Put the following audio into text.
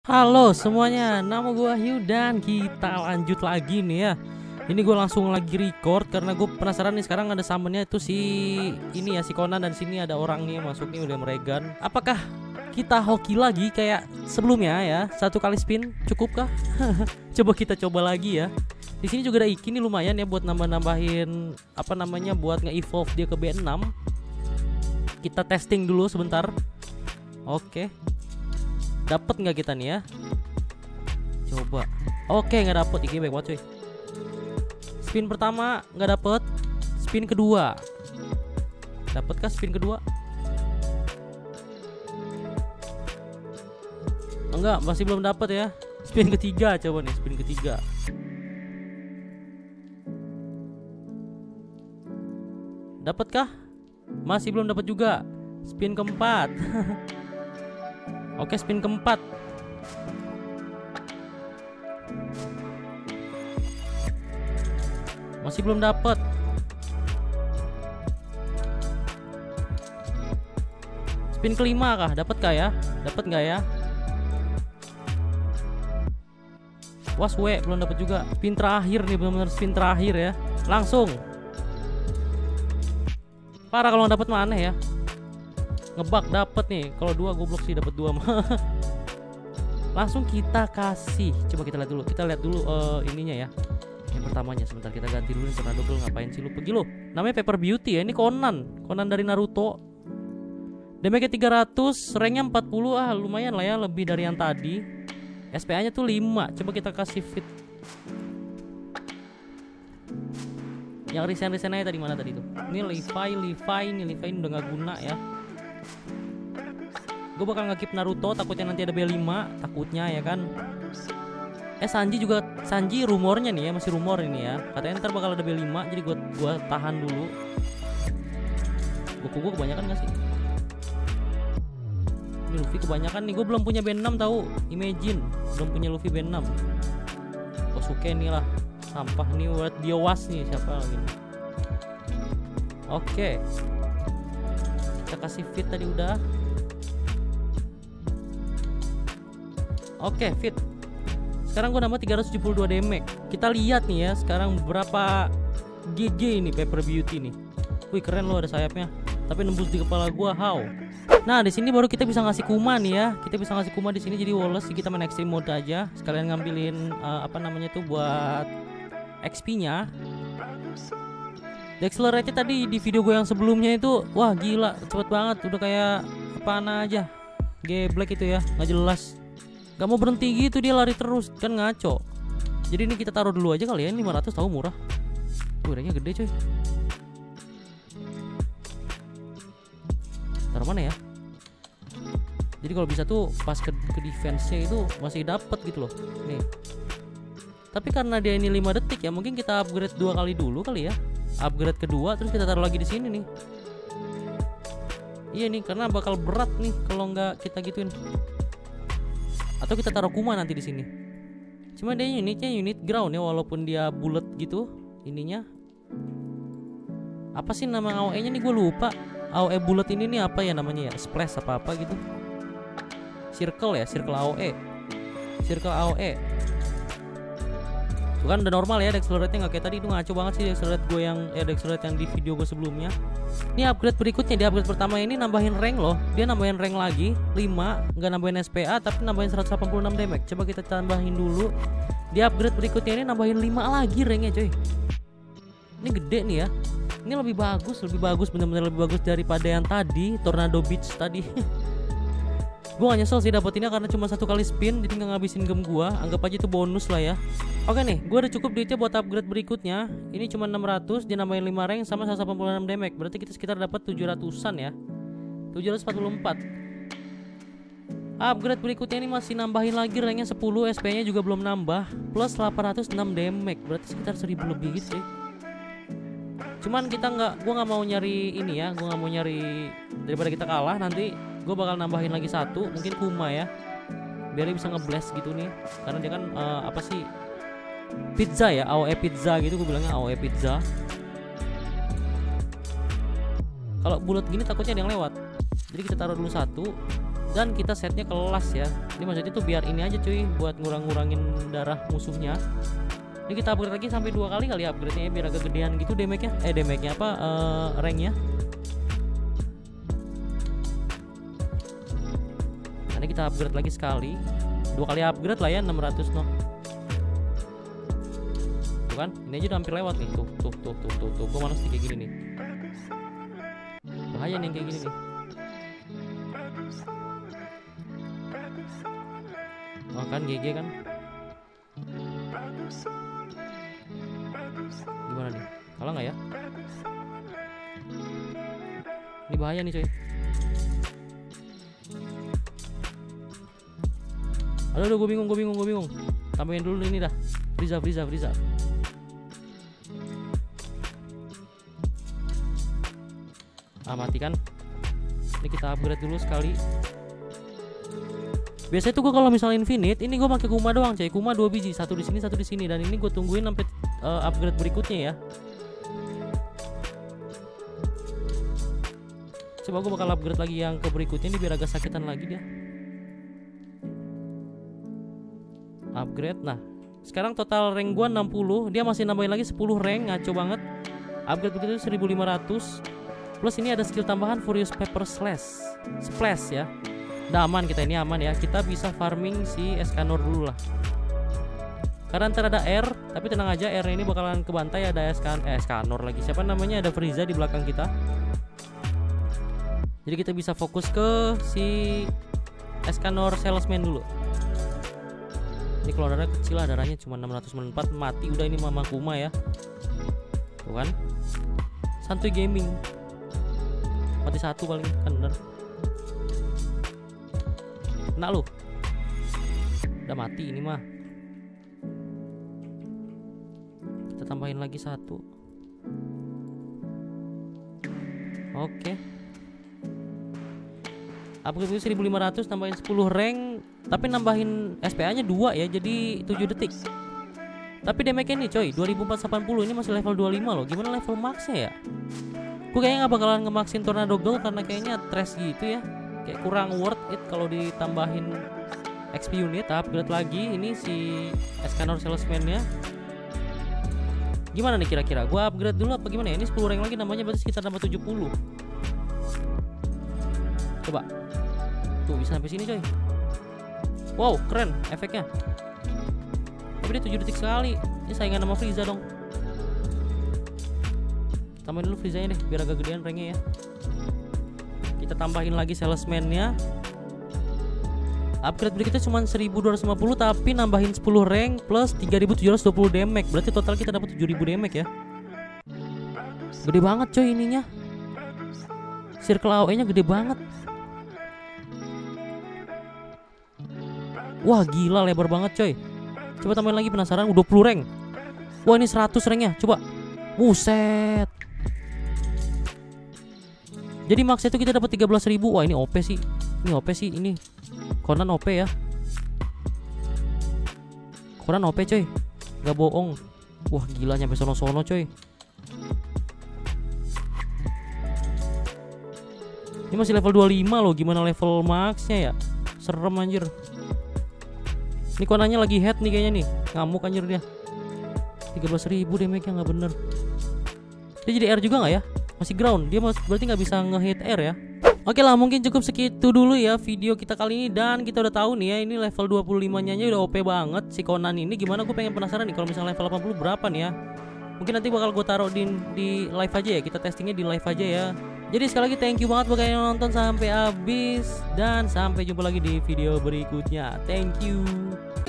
Halo semuanya, nama gue Wahyu dan kita lanjut lagi nih ya. Ini gue langsung lagi record karena gue penasaran nih, sekarang ada summonnya itu si ini ya, si Conan, dan sini ada orang nih masuk nih, William Regan. Apakah kita hoki lagi kayak sebelumnya ya? Satu kali spin cukupkah? Coba kita coba lagi ya. Di sini juga ada Iki nih, lumayan ya buat nambahin apa namanya, buat nge-evolve dia ke B6. Kita testing dulu sebentar. Oke. Dapat nggak kita nih ya? Coba. Oke, nggak dapet. Iki baik banget cuy. Spin pertama nggak dapet. Spin kedua dapat kah? Spin kedua enggak, masih belum dapet ya. Spin ketiga, coba nih spin ketiga. Dapat kah? Masih belum dapat juga. Spin keempat. Oke, spin keempat. Masih belum dapat. Spin kelima kah? Dapat kah ya? Dapat nggak ya? Was we, belum dapat juga. Spin terakhir nih, benar-benar spin terakhir ya. Langsung. Parah kalau nggak dapat, mana ya? Ngebug dapet nih. Kalau dua goblok sih, dapat dua mah. Langsung kita kasih. Coba kita lihat dulu. Kita lihat dulu ininya ya. Yang pertamanya sebentar kita ganti dulu nih, karena double ngapain sih lu pergi lo. Namanya Paper Beauty ya. Ini Conan dari Naruto. Damage 300, ranknya 40. Lumayan lah ya, lebih dari yang tadi. SPA-nya tuh 5. Coba kita kasih fit. Yang resign aja tadi, mana tadi tuh? Ini Levi ini udah gak guna ya. Gue bakal nge-keep Naruto, takutnya nanti ada B5, takutnya ya kan. Sanji rumornya nih ya, masih rumor ini ya. Katanya ntar bakal ada B5, jadi gue tahan dulu. Goku gue kebanyakan gak sih? Ini Luffy kebanyakan nih, gue belum punya B6 tahu. Imagine, belum punya Luffy B6. Kosuke nih lah, sampah nih buat dia was nih, siapa lagi nih. Oke. Kita kasih fit tadi udah. Oke, fit. Sekarang gue nambah 372 damage. Kita lihat nih ya, sekarang berapa GG ini Paper Beauty nih. Wih, keren loh, ada sayapnya. Tapi nembus di kepala gue, how? Nah, di sini baru kita bisa ngasih Kuma nih ya. Kita bisa ngasih Kuma di sini, jadi Wallace kita main extreme mode aja. Sekalian ngambilin apa namanya tuh buat XP-nya. Accelerate tadi di video gue yang sebelumnya itu, wah gila, cepet banget. Udah kayak apaan aja. Geblek itu ya, nggak jelas. Gak mau berhenti gitu, dia lari terus, kan ngaco. Jadi ini kita taruh dulu aja kali ya, 500 tahu murah. Ranknya gede coy. Taruh mana ya? Jadi kalau bisa tuh pas ke defense-nya itu masih dapet gitu loh. Nih. Tapi karena dia ini 5 detik ya, mungkin kita upgrade 2 kali dulu kali ya. Upgrade kedua terus kita taruh lagi di sini nih. Iya nih, karena bakal berat nih kalau nggak kita gituin. Atau kita taruh Kuma nanti di sini. Cuma dia unitnya unit ground ya, walaupun dia bullet gitu ininya. Apa sih nama AOE-nya nih, gue lupa. AOE bullet ini nih apa ya namanya ya? Splash apa gitu. Circle ya, circle AOE. Circle AOE. Tuh kan udah normal ya, accelerate-nya nggak kayak tadi. Itu ngaco banget sih accelerate gue yang accelerate yang di video gue sebelumnya. Ini upgrade berikutnya, di upgrade pertama ini nambahin rank loh. Dia nambahin rank lagi 5, nggak nambahin SPA tapi nambahin 186 damage. Coba kita tambahin dulu. Di upgrade berikutnya ini nambahin 5 lagi ranknya coy. Ini gede nih ya. Ini lebih bagus, bener-bener lebih bagus daripada yang tadi, Tornado Beach tadi. Gue gak nyesel sih dapetinnya karena cuma 1 kali spin, jadi gak ngabisin gem gue. Anggap aja itu bonus lah ya. Oke nih, gue udah cukup duitnya buat upgrade berikutnya. Ini cuma 600, dia nambahin 5 rank sama 186 damage. Berarti kita sekitar dapat 700-an ya. 744. Upgrade berikutnya ini masih nambahin lagi ranknya 10, SP nya juga belum nambah, plus 806 damage. Berarti sekitar 1000 lebih gitu sih. Cuman gue nggak mau nyari ini ya, gue nggak mau nyari daripada kita kalah nanti. Gue bakal nambahin lagi 1, mungkin Kuma ya, biar dia bisa ngeblast gitu nih. Karena dia kan apa sih, pizza ya, AOE pizza gitu, gue bilangnya AOE pizza. Kalau bulat gini takutnya ada yang lewat. Jadi kita taruh dulu 1. Dan kita setnya kelas ya. Ini maksudnya tuh biar ini aja cuy, buat ngurangin darah musuhnya. Ini kita upgrade lagi sampai 2 kali upgrade-nya ya, biar agak gedean gitu damage-nya. Damage-nya apa? Rank-nya. Nanti kita upgrade lagi sekali. 2 kali upgrade lah ya, 600 no. Tuh kan, ini aja udah hampir lewat nih. Tuh. Gua malas nih kayak gini nih. Bahaya nih kayak gini nih. Wah kan GG kan. Gimana nih? Kalah nggak ya? Ini bahaya nih coy. Aduh, gue bingung. Tambahin dulu ini dah. Friza. Mati kan. Ini kita upgrade dulu sekali. Biasanya tuh gue kalau misalnya infinite, ini gue pakai Kuma doang coy. Kuma 2 biji, satu di sini, dan ini gue tungguin sampai upgrade berikutnya ya. Coba gue bakal upgrade lagi yang ke berikutnya ini biar agak sakitan lagi dia. Upgrade. Nah, sekarang total rank gua 60, dia masih nambahin lagi 10 rank, ngaco banget. Upgrade begitu 1500. Plus ini ada skill tambahan Furious Pepper Splash ya. Udah aman kita, ini aman ya. Kita bisa farming si Escanor dulu lah. Karena ntar ada R, tapi tenang aja, R ini bakalan kebantai. Ada Escanor lagi. Siapa namanya? Ada Friza di belakang kita. Jadi kita bisa fokus ke si Escanor Salesman dulu. Ini kalau darah kecil lah, darahnya cuma 694, mati udah ini Mama Kuma ya. Tuh kan. Santuy gaming. Mati satu paling kan bener. Kena lu. Udah mati ini mah. Kita tambahin lagi satu. Oke. Upgrade 1500, tambahin 10 rank, tapi nambahin SPA-nya 2 ya, jadi 7 detik. Tapi damage-nya nih coy, 2480, ini masih level 25 loh. Gimana level max-nya ya? Gue kayaknya gak bakalan nge-maxin Tornado Gold karena kayaknya trash gitu ya. Kayak kurang worth it kalau ditambahin XP unit. Upgrade lagi, ini si Escanor Salesman-nya. Gimana nih kira-kira? Gue upgrade dulu apa gimana ya? Ini 10 rank lagi, namanya berarti sekitar nambah 70. Coba. Tuh bisa sampai sini coy. Wow, keren efeknya. Tapi dia 7 detik sekali. Ini saingan sama Friza dong. Tambahin dulu Frizanya deh, biar agak gedean ranknya ya. Kita tambahin lagi Salesman-nya. Upgrade berikutnya cuma 1250, tapi nambahin 10 rank plus 3720 damage. Berarti total kita dapat 7000 damage ya. Gede banget coy ininya. Circle AOE-nya gede banget. Wah gila, lebar banget coy. Coba tambahin lagi, penasaran. 20 rank. Wah ini 100 ranknya. Coba. Buset. Jadi max itu kita dapat 13.000. Wah ini OP sih. Ini OP sih ini. Conan OP ya. Conan OP coy. Gak bohong. Wah gila, nyampe sono-sono coy. Ini masih level 25 loh. Gimana level maxnya ya? Serem anjir. Ini Conannya lagi head nih kayaknya nih. Ngamuk anjir dia. 13.000 damage-nya gak bener. Dia jadi R juga gak ya? Masih ground. Dia berarti gak bisa nge-hit R ya. Oke lah, mungkin cukup segitu dulu ya video kita kali ini. Dan kita udah tahu nih ya, ini level 25 nya udah OP banget si Conan ini. Gimana, gue pengen penasaran nih kalau misalnya level 80 berapa nih ya. Mungkin nanti bakal gue taruh di live aja ya. Kita testingnya di live aja ya. Jadi sekali lagi thank you banget buat kalian yang nonton sampai habis. Dan sampai jumpa lagi di video berikutnya. Thank you.